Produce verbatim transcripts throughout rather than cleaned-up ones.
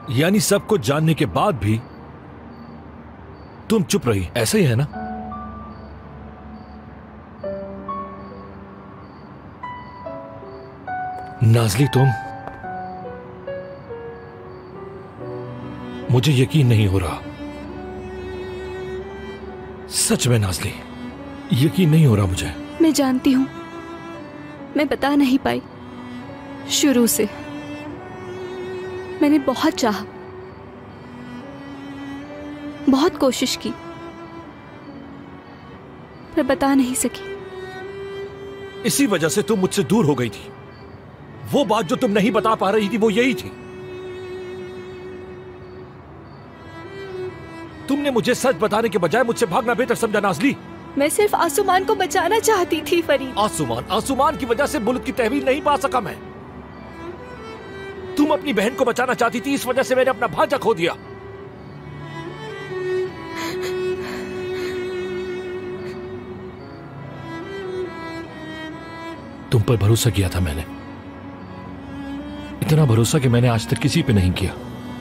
यानी सब कुछ जानने के बाद भी तुम चुप रही, ऐसा ही है ना? नाज़ली, तुम, मुझे यकीन नहीं हो रहा, सच में नाज़ली, यकीन नहीं हो रहा मुझे। मैं जानती हूं, मैं बता नहीं पाई। शुरू से मैंने बहुत चाहा, बहुत कोशिश की, पर बता नहीं सकी। इसी वजह से तुम मुझसे दूर हो गई थी। वो बात जो तुम नहीं बता पा रही थी वो यही थी। तुमने मुझे सच बताने के बजाय मुझसे भागना बेहतर समझा नाज़ली। मैं सिर्फ आसुमान को बचाना चाहती थी फरीद। आसुमान आसुमान की वजह से मुल्क की तहवील नहीं पा सका मैं। तुम अपनी बहन को बचाना चाहती थी, इस वजह से मैंने अपना भांजा खो दिया। तुम पर भरोसा किया था मैंने, इतना भरोसा कि मैंने आज तक किसी पे नहीं किया।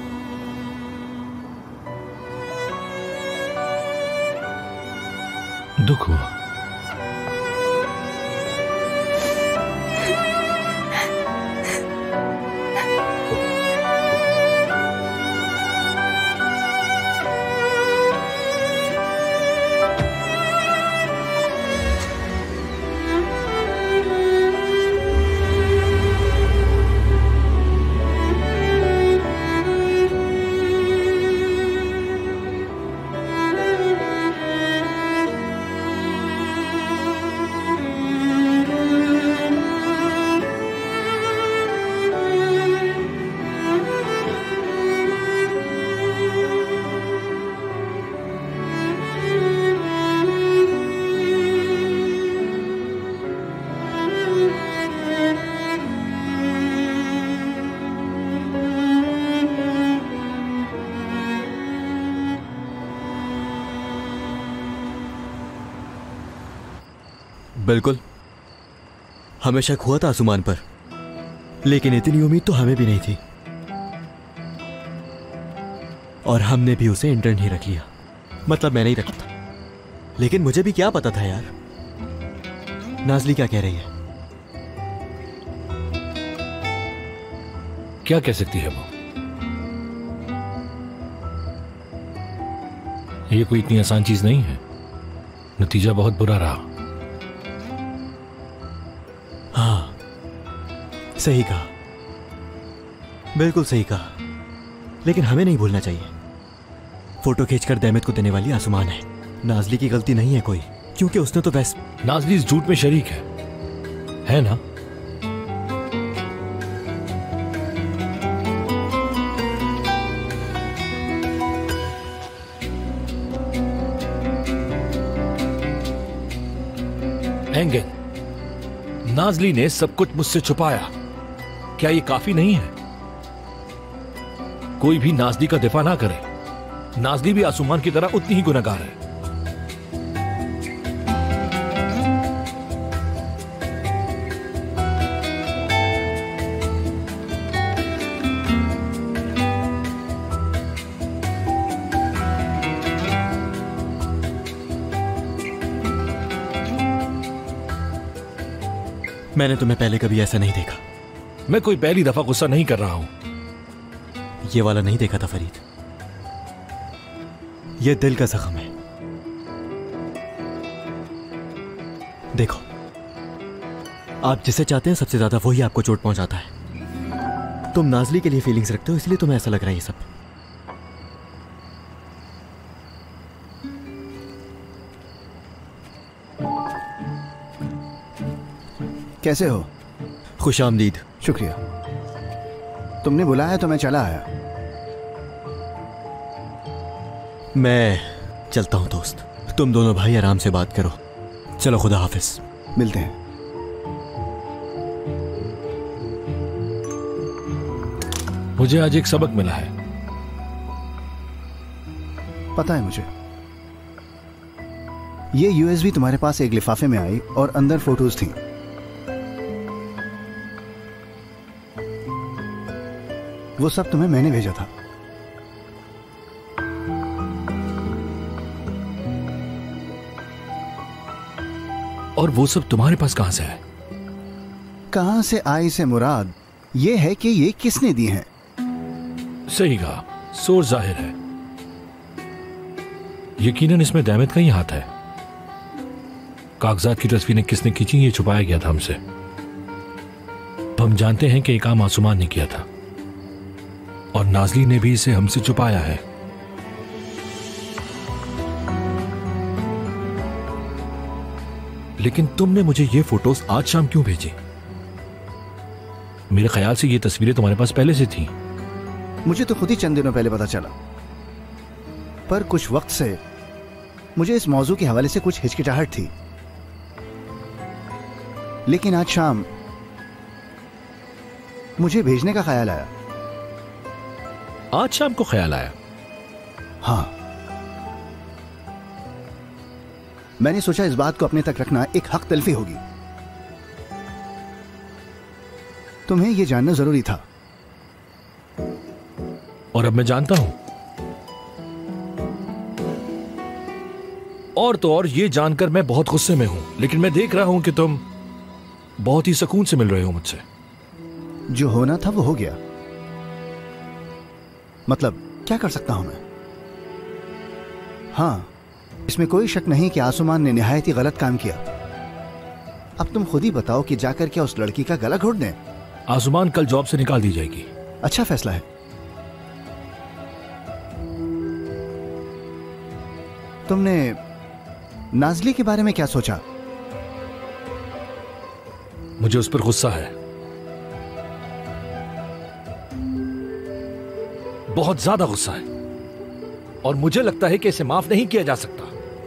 दुख हुआ। बिल्कुल, हमें शक हुआ था आसुमान पर, लेकिन इतनी उम्मीद तो हमें भी नहीं थी। और हमने भी उसे इंटर्न ही रख लिया, मतलब मैंने ही रखा था। लेकिन मुझे भी क्या पता था यार। नाज़ली क्या कह रही है? क्या कह सकती है वो? ये कोई इतनी आसान चीज नहीं है। नतीजा बहुत बुरा रहा। हाँ, सही कहा, बिल्कुल सही कहा। लेकिन हमें नहीं भूलना चाहिए, फोटो खींचकर दैमित को देने वाली आसुमान है। नाज़ली की गलती नहीं है कोई, क्योंकि उसने तो वैसे। नाज़ली इस झूठ में शरीक है, है ना? एंगेन, नाज़ली ने सब कुछ मुझसे छुपाया, क्या ये काफी नहीं है? कोई भी नाज़ली का दिफा ना करे। नाज़ली भी आसुमान की तरह उतनी ही गुनहगार है। मैंने तुम्हें पहले कभी ऐसा नहीं देखा। मैं कोई पहली दफा गुस्सा नहीं कर रहा हूं। ये वाला नहीं देखा था फरीद, ये दिल का जख्म है। देखो, आप जिसे चाहते हैं सबसे ज्यादा वही आपको चोट पहुंचाता है। तुम नाज़ली के लिए फीलिंग्स रखते हो, इसलिए तुम्हें ऐसा लग रहा है ये सब। कैसे हो? खुश आमदीद। शुक्रिया, तुमने बुलाया तो मैं चला आया। मैं चलता हूं दोस्त, तुम दोनों भाई आराम से बात करो। चलो, खुदा हाफिज। मिलते हैं। मुझे आज एक सबक मिला है। पता है मुझे, ये यूएसबी तुम्हारे पास एक लिफाफे में आई और अंदर फोटोज थी। वो सब तुम्हें मैंने भेजा था। और वो सब तुम्हारे पास कहां से है? कहां से आई से मुराद ये है कि ये किसने दी हैं। सही कहा, सोर्स जाहिर है। यकीनन इसमें दैमत का ही हाथ है। कागजात की तस्वीरें किसने खींची ये छुपाया गया था हमसे। हम जानते हैं कि ये काम आसुमान ने किया था और नाज़ली ने भी इसे हमसे छुपाया है। लेकिन तुमने मुझे ये फोटोज आज शाम क्यों भेजी? मेरे ख्याल से ये तस्वीरें तुम्हारे पास पहले से थी। मुझे तो खुद ही चंद दिनों पहले पता चला, पर कुछ वक्त से मुझे इस मौजू के हवाले से कुछ हिचकिचाहट थी। लेकिन आज शाम मुझे भेजने का ख्याल आया। आज शाम को ख्याल आया? हाँ, मैंने सोचा इस बात को अपने तक रखना एक हक तलफी होगी। तुम्हें यह जानना जरूरी था और अब मैं जानता हूं। और तो और ये जानकर मैं बहुत गुस्से में हूं, लेकिन मैं देख रहा हूं कि तुम बहुत ही सुकून से मिल रहे हो मुझसे। जो होना था वो हो गया। मतलब क्या कर सकता हूं मैं? हाँ, इसमें कोई शक नहीं कि आसुमान ने निहायत ही गलत काम किया। अब तुम खुद ही बताओ कि जाकर क्या उस लड़की का गला घोट दें? आसुमान कल जॉब से निकाल दी जाएगी। अच्छा फैसला है। तुमने नाज़ली के बारे में क्या सोचा? मुझे उस पर गुस्सा है, बहुत ज्यादा गुस्सा है, और मुझे लगता है कि इसे माफ नहीं किया जा सकता।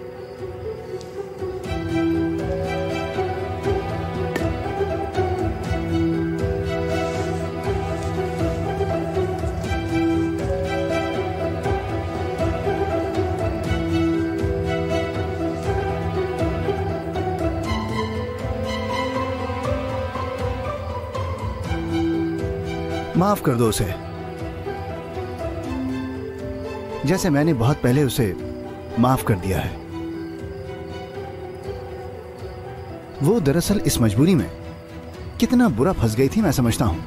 माफ कर दो उसे, जैसे मैंने बहुत पहले उसे माफ कर दिया है। वो दरअसल इस मजबूरी में कितना बुरा फंस गई थी मैं समझता हूं।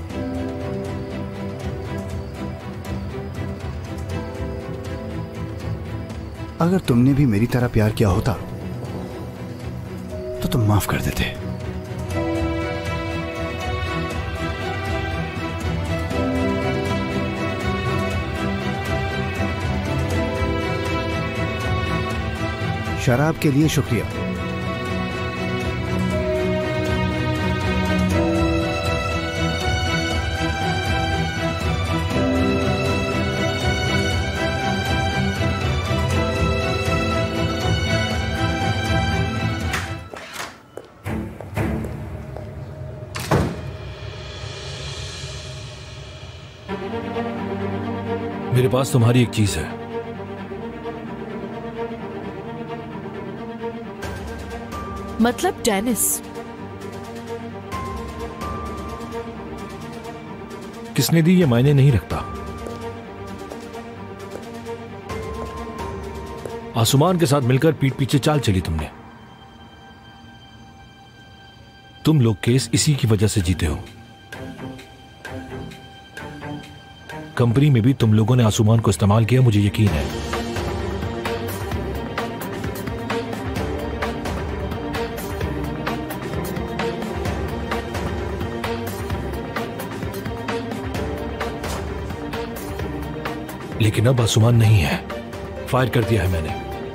अगर तुमने भी मेरी तरह प्यार किया होता तो तुम माफ कर देते। शराब के लिए शुक्रिया। मेरे पास तुम्हारी एक चीज है। मतलब डेनिस? किसने दी ये मायने नहीं रखता। आसुमान के साथ मिलकर पीठ पीछे चाल चली तुमने। तुम लोग केस इसी की वजह से जीते हो। कंपनी में भी तुम लोगों ने आसुमान को इस्तेमाल किया, मुझे यकीन है। लेकिन अब आसुमान नहीं है, फायर कर दिया है मैंने।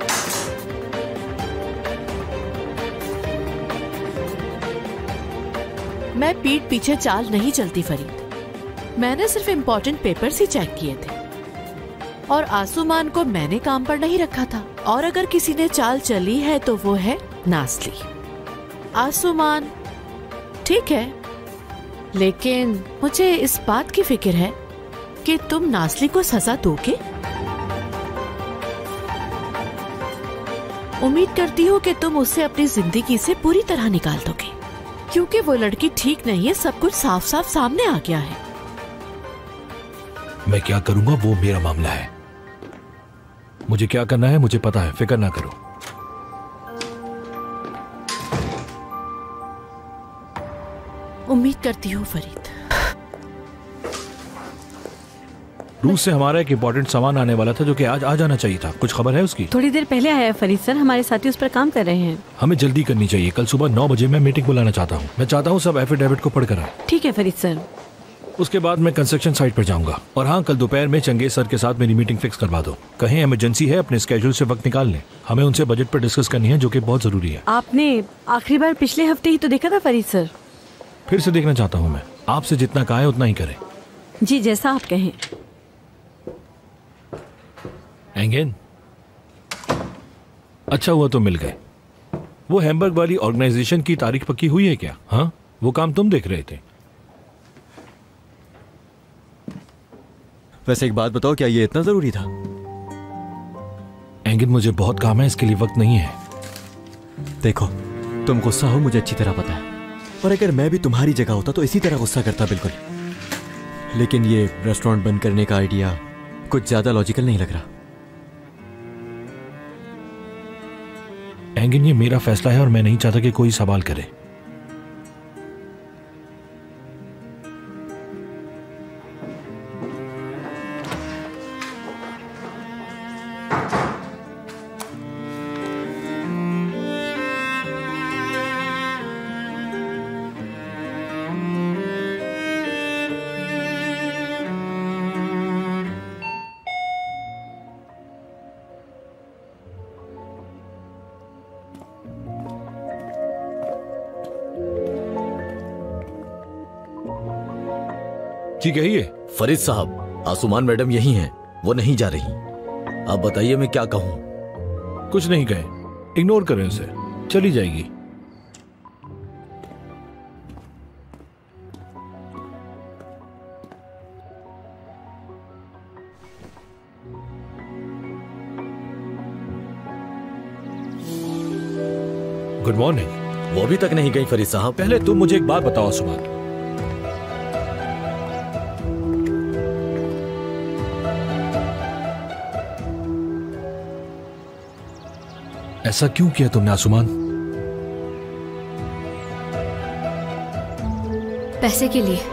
मैं पीठ पीछे चाल नहीं चलती फरीद। मैंने सिर्फ इम्पोर्टेंट पेपर्स ही चेक किए थे और आसुमान को मैंने काम पर नहीं रखा था। और अगर किसी ने चाल चली है तो वो है नाज़ली। आसुमान ठीक है, लेकिन मुझे इस बात की फिक्र है कि तुम नाज़ली को सजा दोगे। उम्मीद करती हूँ कि तुम उसे अपनी जिंदगी से पूरी तरह निकाल दोगे, क्योंकि वो लड़की ठीक नहीं है। सब कुछ साफ साफ सामने आ गया है। मैं क्या करूंगा वो मेरा मामला है। मुझे क्या करना है मुझे पता है, फिक्र ना करो। उम्मीद करती हूँ फरीद। रूस से हमारा एक इम्पोर्टेंट सामान आने वाला था जो कि आज आ जाना चाहिए था। कुछ खबर है उसकी? थोड़ी देर पहले आया है फरीद सर, हमारे साथी उस पर काम कर रहे हैं। हमें जल्दी करनी चाहिए। कल सुबह नौ बजे मैं मीटिंग बुलाना चाहता हूँ। मैं चाहता हूँ सब एफिडेविट को पढ़कर आए। ठीक है फरीद सर। उसके बाद मैं कंस्ट्रक्शन साइट पर जाऊंगा। और हाँ, कल दोपहर में चंगेज सर के साथ मेरी मीटिंग फिक्स करवा दो। कहीं इमरजेंसी है, अपने स्केड्यूल से वक्त निकाल लें। हमें उनसे बजट पर डिस्कस करनी है, जो कि बहुत जरूरी है। आपने आखिरी बार पिछले हफ्ते ही तो देखा था फरीद सर। फिर से देखना चाहता हूँ मैं। आपसे जितना कहा है उतना ही करें। जी, जैसा आप कहें। एंगेन, अच्छा हुआ तो मिल गए। वो हैम्बर्ग वाली ऑर्गेनाइजेशन की तारीख पक्की हुई है क्या? हाँ, वो काम तुम देख रहे थे। वैसे एक बात बताओ, क्या ये इतना जरूरी था? एंगेन, मुझे बहुत काम है, इसके लिए वक्त नहीं है। देखो, तुम गुस्सा हो मुझे अच्छी तरह पता है, और अगर मैं भी तुम्हारी जगह होता तो इसी तरह गुस्सा करता बिल्कुल। लेकिन ये रेस्टोरेंट बंद करने का आइडिया कुछ ज्यादा लॉजिकल नहीं लग रहा। एंगेन, ये मेरा फैसला है और मैं नहीं चाहता कि कोई सवाल करे। जी कहिए। फरीद साहब, आसुमान मैडम यही हैं, वो नहीं जा रही। आप बताइए मैं क्या कहूं? कुछ नहीं कहे, इग्नोर करें उसे, चली जाएगी। Good morning. वो अभी तक नहीं गई फरीद साहब। पहले तुम मुझे एक बात बताओ आसुमान, ऐसा क्यों किया तुमने आसुमान? पैसे के लिए।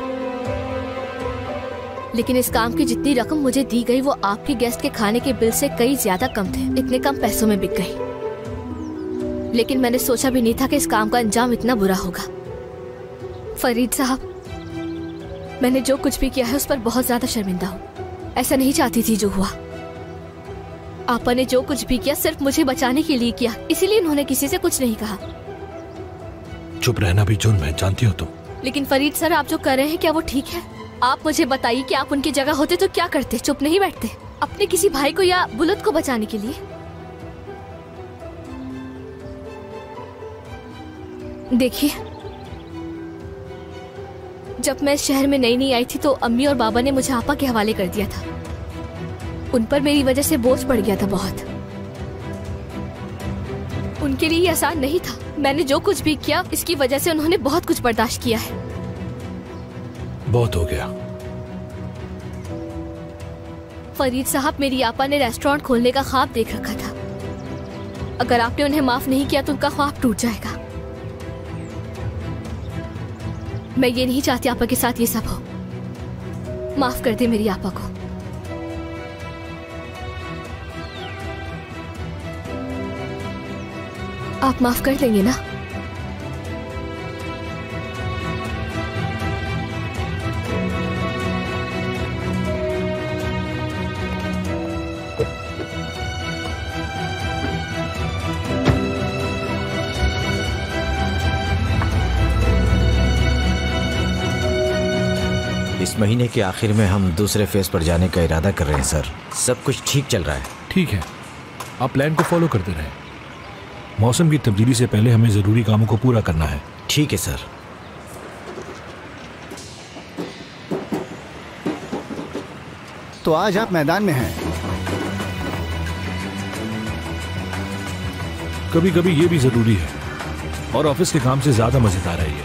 लेकिन इस काम की जितनी रकम मुझे दी गई वो आपके गेस्ट के खाने के बिल से कई ज्यादा कम थे। इतने कम पैसों में बिक गई। लेकिन मैंने सोचा भी नहीं था कि इस काम का अंजाम इतना बुरा होगा। फरीद साहब, मैंने जो कुछ भी किया है उस पर बहुत ज्यादा शर्मिंदा हूँ। ऐसा नहीं चाहती थी जो हुआ। आपा ने जो कुछ भी किया सिर्फ मुझे बचाने के लिए किया, इसीलिए उन्होंने किसी से कुछ नहीं कहा। चुप रहना भी जुर्म है, जानती हो तुम। लेकिन फरीद सर, आप जो कर रहे हैं क्या वो ठीक है? आप मुझे बताइए कि आप उनकी जगह होते तो क्या करते? चुप नहीं बैठते अपने किसी भाई को या बुलंद को बचाने के लिए? देखिए, जब मैं इस शहर में नई नई आई थी तो अम्मी और बाबा ने मुझे आपा के हवाले कर दिया था। उन पर मेरी वजह से बोझ पड़ गया था बहुत। उनके लिए ये आसान नहीं था। मैंने जो कुछ भी किया इसकी वजह से उन्होंने बहुत कुछ बर्दाश्त किया है। बहुत हो गया। फरीद साहब, मेरी आपा ने रेस्टोरेंट खोलने का ख्वाब देख रखा था। अगर आपने उन्हें माफ नहीं किया तो उनका ख्वाब टूट जाएगा। मैं ये नहीं चाहती आपा के साथ ये सब हो। माफ कर दे मेरी आपा को। आप माफ कर देंगे ना? इस महीने के आखिर में हम दूसरे फेज पर जाने का इरादा कर रहे हैं सर। सब कुछ ठीक चल रहा है। ठीक है, आप प्लान को फॉलो करते रहें। मौसम की तब्दीली से पहले हमें जरूरी कामों को पूरा करना है। ठीक है सर। तो आज आप मैदान में हैं। कभी कभी ये भी जरूरी है, और ऑफिस के काम से ज्यादा मजेदार है ये।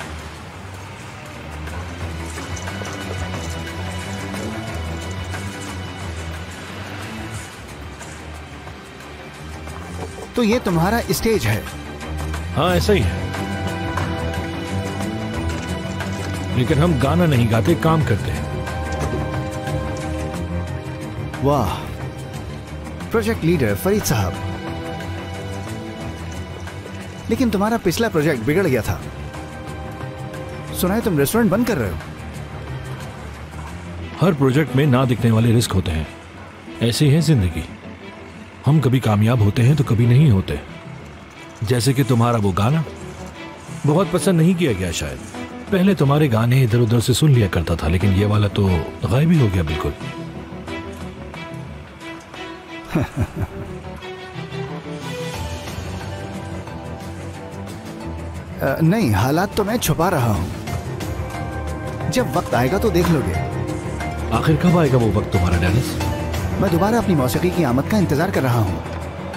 तो ये तुम्हारा स्टेज है? हाँ, ऐसा ही है। लेकिन हम गाना नहीं गाते, काम करते हैं। वाह, प्रोजेक्ट लीडर फरीद साहब। लेकिन तुम्हारा पिछला प्रोजेक्ट बिगड़ गया था। सुना है तुम रेस्टोरेंट बंद कर रहे हो। हर प्रोजेक्ट में ना दिखने वाले रिस्क होते हैं, ऐसी है जिंदगी। हम कभी कामयाब होते हैं तो कभी नहीं होते। जैसे कि तुम्हारा वो गाना बहुत पसंद नहीं किया गया शायद। पहले तुम्हारे गाने इधर उधर से सुन लिया करता था, लेकिन ये वाला तो गायब ही हो गया बिल्कुल। नहीं, हालात तो मैं छुपा रहा हूं। जब वक्त आएगा तो देख लोगे। आखिर कब आएगा वो वक्त तुम्हारा डेनिस? मैं दोबारा अपनी मौसीकी की आमद का इंतजार कर रहा हूं।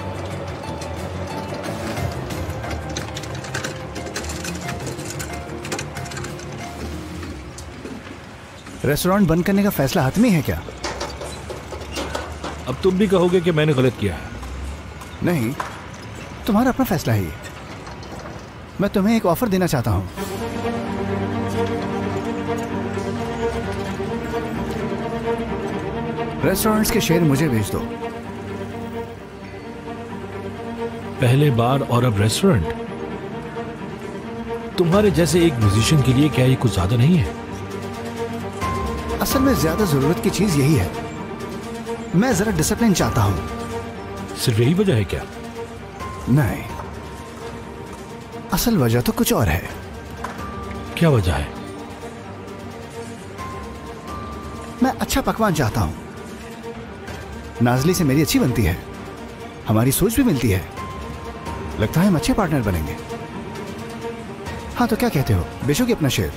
रेस्टोरेंट बंद करने का फैसला हतमी है क्या? अब तुम भी कहोगे कि मैंने गलत किया है। नहीं, तुम्हारा अपना फैसला है ये। मैं तुम्हें एक ऑफर देना चाहता हूं। रेस्टोरेंट्स के शेयर मुझे भेज दो। पहले बार और अब रेस्टोरेंट? तुम्हारे जैसे एक म्यूजिशियन के लिए क्या ये कुछ ज्यादा नहीं है? असल में ज्यादा जरूरत की चीज यही है। मैं जरा डिसिप्लिन चाहता हूं। सिर्फ यही वजह है क्या? नहीं, असल वजह तो कुछ और है। क्या वजह है? मैं अच्छा पकवान चाहता हूं। नाजली से मेरी अच्छी बनती है, हमारी सोच भी मिलती है। लगता है हम अच्छे पार्टनर बनेंगे। हाँ, तो क्या कहते हो, बेचोगे अपना share?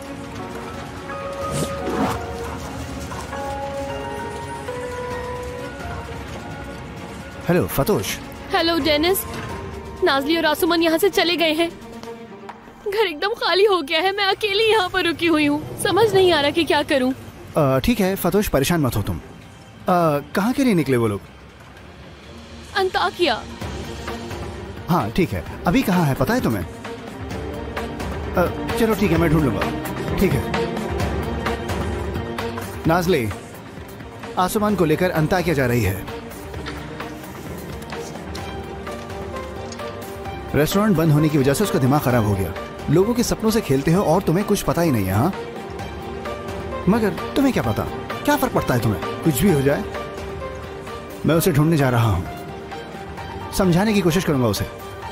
Hello Fatos. Hello Denis. Nazli और आसुमान यहाँ से चले गए हैं। घर एकदम खाली हो गया है। मैं अकेली यहाँ पर रुकी हुई हूँ। समझ नहीं आ रहा कि क्या करूँ। ठीक है फतोश, परेशान मत हो तुम। कहाँ के लिए निकले वो लोग? अंताकिया। हाँ ठीक है, अभी कहाँ है पता है तुम्हें? आ, चलो ठीक है, मैं ढूंढ लूंगा। ठीक है। नाजली आसुमान को लेकर अंताकिया जा रही है। रेस्टोरेंट बंद होने की वजह से उसका दिमाग खराब हो गया। लोगों के सपनों से खेलते हो और तुम्हें कुछ पता ही नहीं है। हाँ, मगर तुम्हें क्या पता, क्या फर्क पड़ता है तुम्हें? कुछ भी हो जाए। मैं उसे ढूंढने जा रहा हूं, समझाने की कोशिश करूंगा उसे।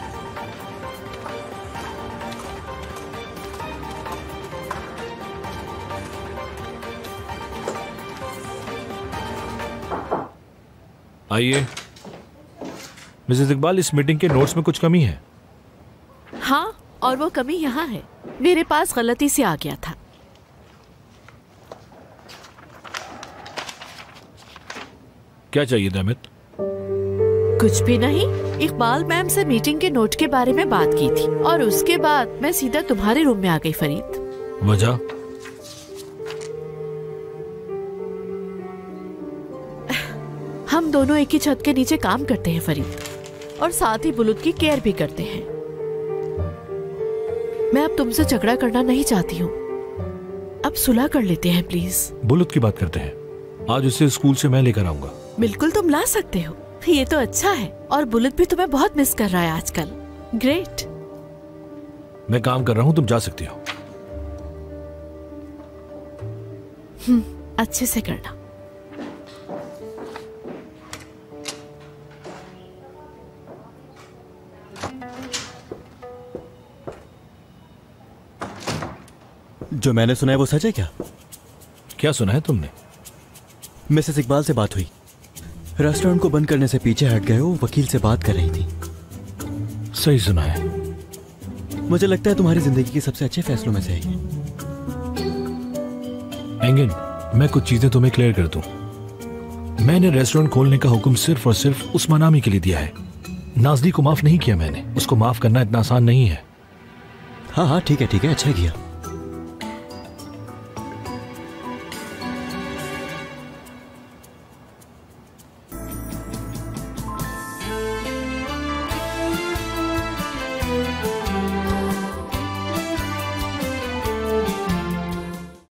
आइए मिसेस इकबाल, इस मीटिंग के नोट्स में कुछ कमी है। हाँ, और वो कमी यहाँ है। मेरे पास गलती से आ गया था। क्या चाहिए दैमित? कुछ भी नहीं। इकबाल मैम से मीटिंग के नोट के बारे में बात की थी और उसके बाद मैं सीधा तुम्हारे रूम में आ गई फरीद। वजह? हम दोनों एक ही छत के नीचे काम करते हैं फरीद, और साथ ही बुलुत की केयर भी करते हैं। मैं अब तुमसे झगड़ा करना नहीं चाहती हूँ। अब सुलह कर लेते हैं प्लीज। बुलुत की बात करते हैं। आज उसे स्कूल से मैं लेकर आऊंगा। बिल्कुल, तुम ला सकते हो। ये तो अच्छा है। और बुलुत भी तुम्हें बहुत मिस कर रहा है आजकल। ग्रेट। मैं काम कर रहा हूँ, तुम जा सकती हो। हम्म, अच्छे से करना। जो मैंने सुना है वो सच है क्या? क्या सुना है तुमने? मिसेस इकबाल से बात हुई। रेस्टोरेंट को बंद करने से पीछे हट गए, वो वकील से बात कर रही थी। सही सुना है। मुझे लगता है तुम्हारी जिंदगी के सबसे अच्छे फैसलों में से है। एंगिन, मैं कुछ चीजें तुम्हें क्लियर कर दूं। मैंने रेस्टोरेंट खोलने का हुक्म सिर्फ और सिर्फ उस्मान आमी के लिए दिया है। नाजली को माफ नहीं किया मैंने। उसको माफ करना इतना आसान नहीं है। हाँ हाँ ठीक है ठीक है, अच्छा किया।